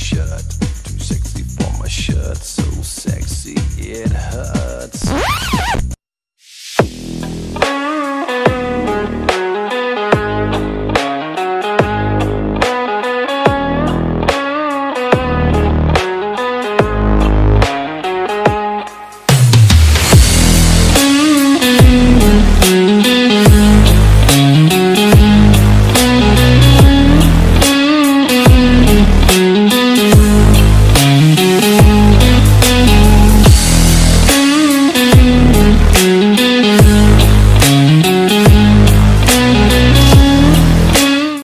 shirt. Too sexy for my shirt, so sexy it hurts.